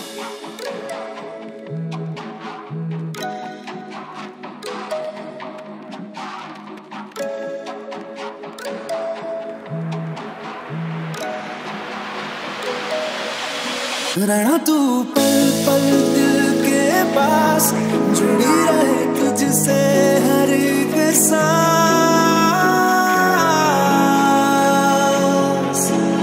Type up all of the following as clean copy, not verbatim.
रहना तू पल पल दिल के पास, जुड़ी रहे तुझसे हर एक सांस।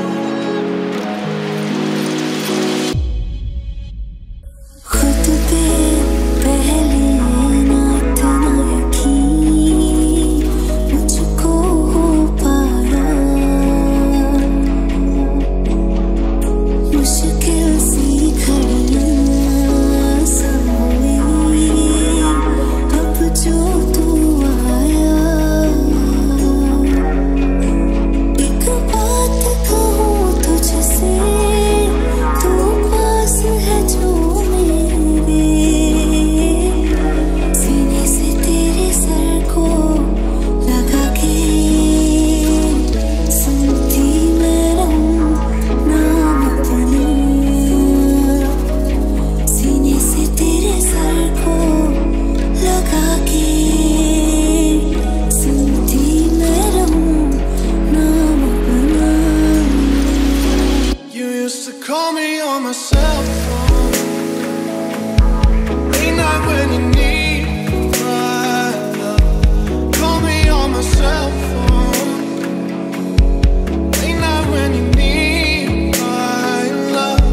खुद पे पहली नात ना यकीन मुझको हो पाया, मुश्किल सी घड़ियां संभली अब जो तू आया। एक बात कहूँ तुझसे, तू पास है जो मेरे, सीने से तेरे सर को लगा के सुनती मैं रहूं नाम अपना। सीने से तेरे सर को लगा के सुनती मैं रहूं नाम अपना। You used to call me on my cell phone, late night when you need my love. Call me on my cell phone, late night when you need my love.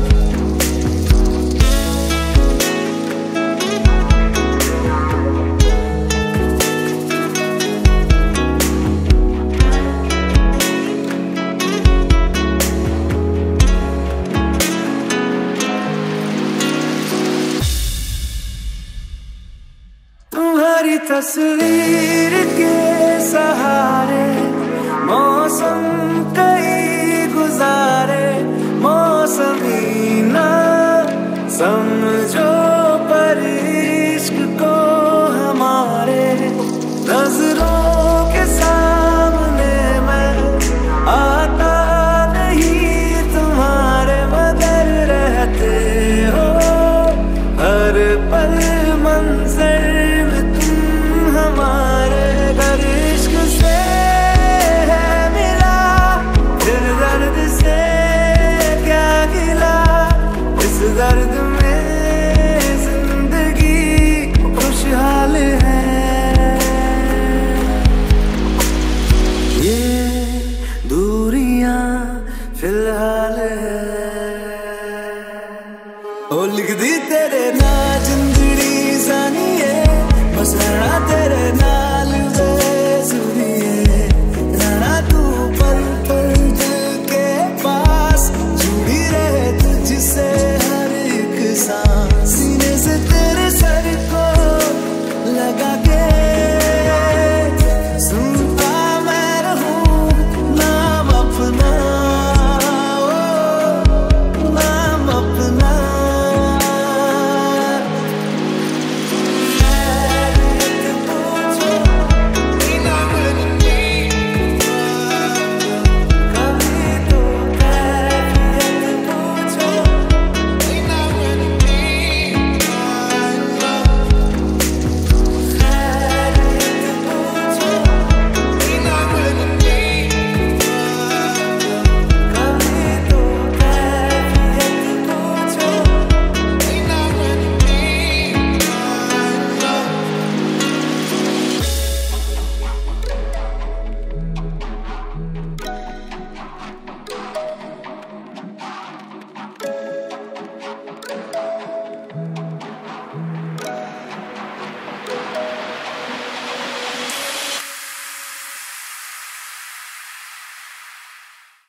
तुम्हारी तस्वीर के सहारे मौसम कई गुजारे, मौसम ही ना समझो पर इश्क को हमारे। नजरों के सामने मैं आता नहीं तुम्हारे, मगर रहते हो हर पल मंजर में तुम हमारे। अगर इश्क से है मिला फिर दर्द से क्या गिला, इस दर्द में जिंदगी खुशहाल है। ये दूरियां फिलहाल है, ओ लिख दी तेरे ना जिंदड़ी जानिए, बस रहना तेरे ना